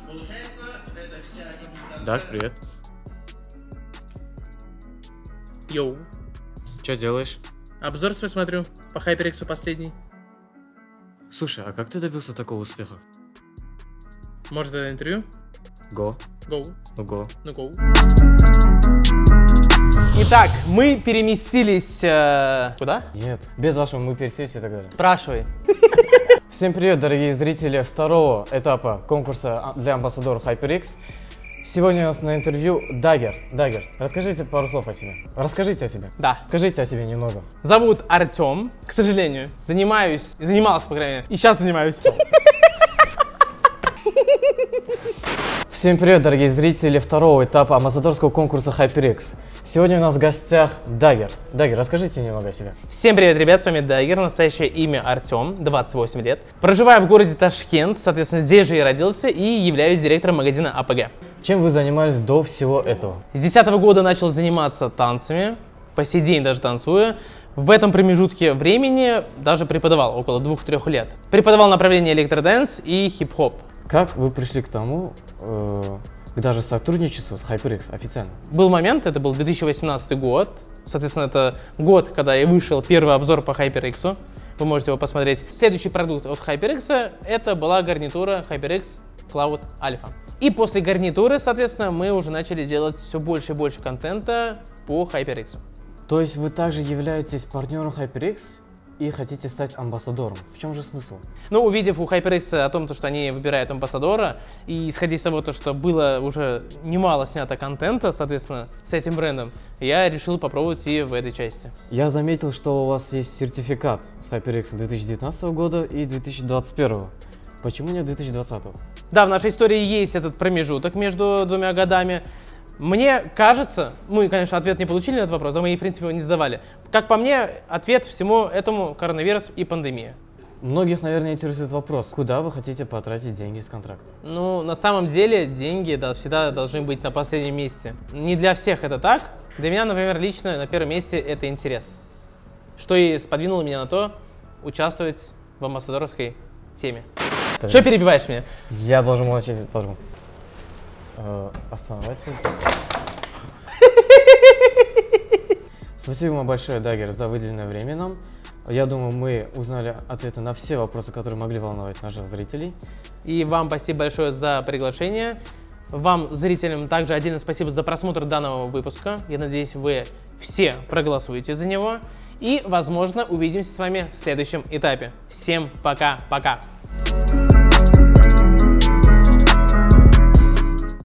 Получается, это вся репутация. Так, привет. Йоу. Что делаешь? Обзор свой смотрю. По HyperX последний. Слушай, а как ты добился такого успеха? Может, это интервью? Го. Гоу. Ну го. Ну, гоу. Итак, мы переместились... Куда? Нет, без вашего мы пересесть и так далее. Спрашивай. Всем привет, дорогие зрители второго этапа конкурса для амбассадора HyperX. Сегодня у нас на интервью Дагер. Дагер, расскажите пару слов о себе. Расскажите о себе. Да. Скажите о себе немного. Зовут Артем. К сожалению, занимался, по крайней мере. И сейчас занимаюсь. Всем привет, дорогие зрители второго этапа амбассадорского конкурса HyperX. Сегодня у нас в гостях Дагер. Дагер, расскажите немного о себе. Всем привет, ребят, с вами Дагер, настоящее имя Артем, 28 лет. Проживаю в городе Ташкент, соответственно, здесь же и родился, и являюсь директором магазина АПГ. Чем вы занимались до всего этого? С 2010 года начал заниматься танцами, по сей день даже танцую. В этом промежутке времени даже преподавал около 2-3 лет. Преподавал направление электродэнс и хип-хоп. Как вы пришли к тому, к даже сотрудничеству с HyperX официально? Был момент, это был 2018 год, соответственно, это год, когда и вышел первый обзор по HyperX. Вы можете его посмотреть. Следующий продукт от HyperX это была гарнитура HyperX Cloud Alpha. И после гарнитуры, соответственно, мы уже начали делать все больше и больше контента по HyperX. То есть вы также являетесь партнером HyperX и хотите стать амбассадором. В чем же смысл? Ну, увидев у HyperX о том, что они выбирают амбассадора, и исходя из того, что было уже немало снято контента, соответственно, с этим брендом, я решил попробовать и в этой части. Я заметил, что у вас есть сертификат с HyperX 2019 года и 2021. Почему нет 2020? Да, в нашей истории есть этот промежуток между двумя годами. Мне кажется, мы, конечно, ответ не получили на этот вопрос, а мы, в принципе, его не задавали. Как по мне, ответ всему этому коронавирус и пандемия. Многих, наверное, интересует вопрос, куда вы хотите потратить деньги с контракта? Ну, на самом деле, деньги всегда должны быть на последнем месте. Не для всех это так. Для меня, например, лично на первом месте это интерес. Что и сподвинуло меня на то, участвовать в амбассадорской теме. Что перебиваешь меня? Я должен молчать по-другому. Основатель. Спасибо вам большое, Дагер, за выделенное время нам. Я думаю, мы узнали ответы на все вопросы, которые могли волновать наших зрителей. И вам спасибо большое за приглашение. Вам, зрителям, также отдельно спасибо за просмотр данного выпуска. Я надеюсь, вы все проголосуете за него. И, возможно, увидимся с вами в следующем этапе. Всем пока-пока!